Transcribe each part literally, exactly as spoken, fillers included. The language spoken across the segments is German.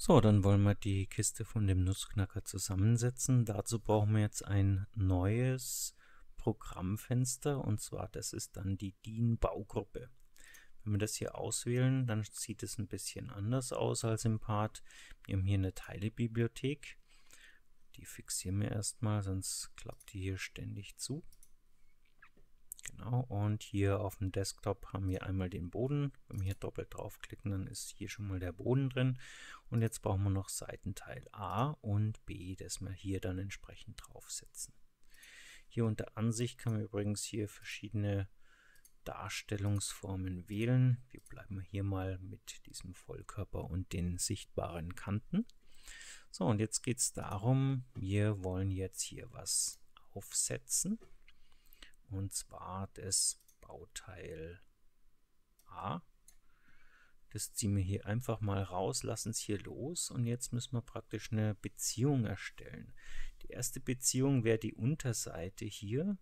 So, dann wollen wir die Kiste von dem Nussknacker zusammensetzen. Dazu brauchen wir jetzt ein neues Programmfenster, und zwar das ist dann die D I N-Baugruppe. Wenn wir das hier auswählen, dann sieht es ein bisschen anders aus als im Part. Wir haben hier eine Teilebibliothek. Die fixieren wir erstmal, sonst klappt die hier ständig zu. Genau, und hier auf dem Desktop haben wir einmal den Boden. Wenn wir hier doppelt draufklicken, dann ist hier schon mal der Boden drin. Und jetzt brauchen wir noch Seitenteil A und B, das wir hier dann entsprechend draufsetzen. Hier unter Ansicht kann man übrigens hier verschiedene Darstellungsformen wählen. Wir bleiben hier mal mit diesem Vollkörper und den sichtbaren Kanten. So, und jetzt geht es darum, wir wollen jetzt hier was aufsetzen. Und zwar das Bauteil A. Das ziehen wir hier einfach mal raus, lassen es hier los, und jetzt müssen wir praktisch eine Beziehung erstellen. Die erste Beziehung wäre die Unterseite hier,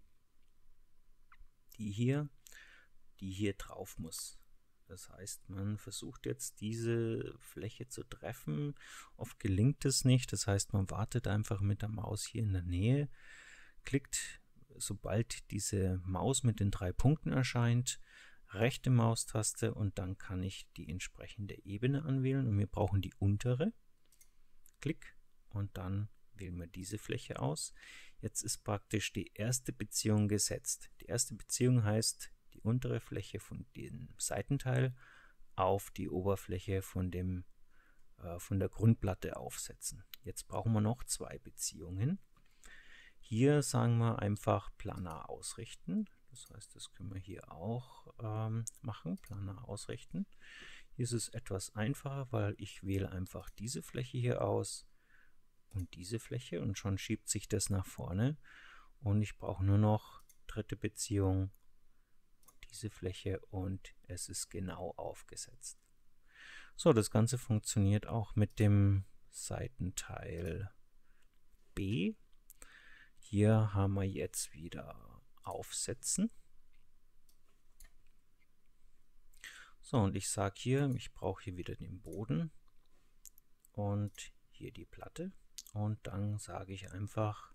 die hier, die hier drauf muss. Das heißt, man versucht jetzt diese Fläche zu treffen. Oft gelingt es nicht, das heißt, man wartet einfach mit der Maus hier in der Nähe, klickt, sobald diese Maus mit den drei Punkten erscheint, rechte Maustaste, und dann kann ich die entsprechende Ebene anwählen, und wir brauchen die untere. Klick, und dann wählen wir diese Fläche aus. Jetzt ist praktisch die erste Beziehung gesetzt. Die erste Beziehung heißt, die untere Fläche von dem Seitenteil auf die Oberfläche von, dem, äh, von der Grundplatte aufsetzen. Jetzt brauchen wir noch zwei Beziehungen. Hier sagen wir einfach planar ausrichten. Das heißt, das können wir hier auch ähm, machen, planar ausrichten. Hier ist es etwas einfacher, weil ich wähle einfach diese Fläche hier aus und diese Fläche, und schon schiebt sich das nach vorne. Und ich brauche nur noch dritte Beziehung, diese Fläche, und es ist genau aufgesetzt. So, das Ganze funktioniert auch mit dem Seitenteil B. Hier haben wir jetzt wieder Aufsetzen. So, und ich sage hier, ich brauche hier wieder den Boden und hier die Platte, und dann sage ich einfach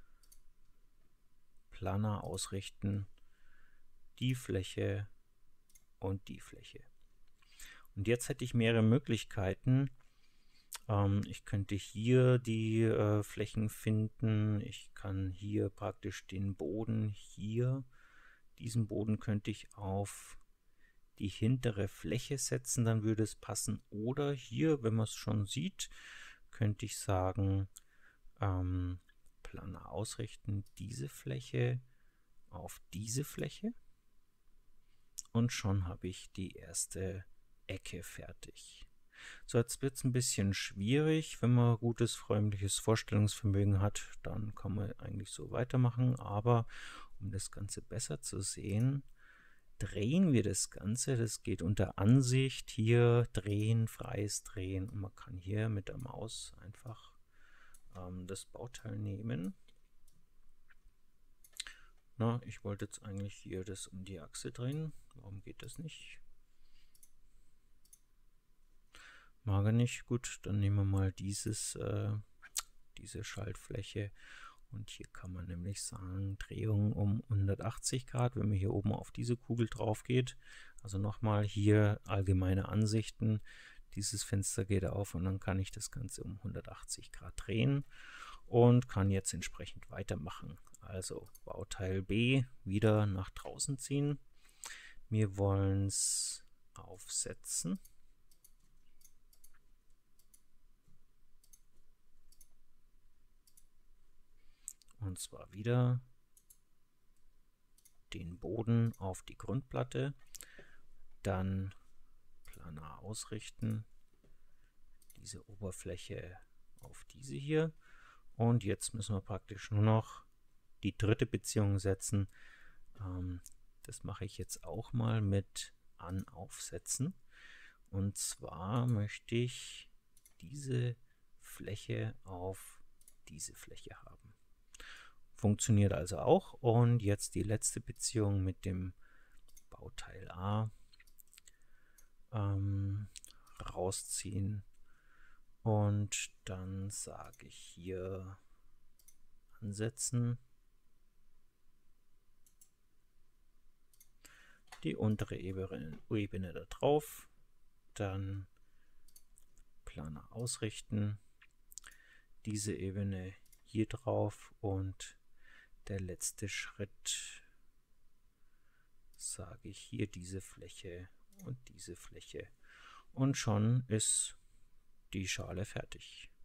planar ausrichten, die Fläche und die Fläche. Und jetzt hätte ich mehrere Möglichkeiten. Ähm, ich könnte hier die äh, Flächen finden. Ich kann hier praktisch den Boden hier, diesen Boden könnte ich auf die hintere Fläche setzen, dann würde es passen. Oder hier, wenn man es schon sieht, könnte ich sagen, ähm, planar ausrichten, diese Fläche auf diese Fläche, und schon habe ich die erste Ecke fertig. So, jetzt wird es ein bisschen schwierig. Wenn man gutes räumliches Vorstellungsvermögen hat, dann kann man eigentlich so weitermachen, aber um das Ganze besser zu sehen, drehen wir das Ganze. Das geht unter Ansicht, hier drehen, freies Drehen, und man kann hier mit der Maus einfach ähm, das Bauteil nehmen. Na, ich wollte jetzt eigentlich hier das um die Achse drehen. Warum geht das nicht? Mag er nicht. Gut, dann nehmen wir mal dieses, äh, diese Schaltfläche, und hier kann man nämlich sagen, Drehung um hundertachtzig Grad, wenn man hier oben auf diese Kugel drauf geht. Also nochmal hier allgemeine Ansichten. Dieses Fenster geht auf, und dann kann ich das Ganze um hundertachtzig Grad drehen und kann jetzt entsprechend weitermachen. Also Bauteil B wieder nach draußen ziehen. Wir wollen es aufsetzen. Und zwar wieder den Boden auf die Grundplatte, dann planar ausrichten, diese Oberfläche auf diese hier, und jetzt müssen wir praktisch nur noch die dritte Beziehung setzen. Ähm, das mache ich jetzt auch mal mit an aufsetzen, und zwar möchte ich diese Fläche auf diese Fläche haben. Funktioniert also auch. Und jetzt die letzte Beziehung mit dem Bauteil A ähm, rausziehen Und dann sage ich hier ansetzen. Die untere Ebene, Ebene da drauf. Dann Planer ausrichten. Diese Ebene hier drauf und der letzte Schritt sage ich hier diese Fläche und diese Fläche. Und schon ist die Schale fertig.